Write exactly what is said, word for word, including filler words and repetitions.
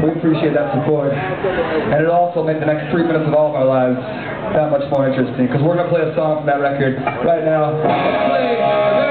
We appreciate that support. And it'll also make the next three minutes of all of our lives that much more interesting, because we're going to play a song from that record right now. Let's play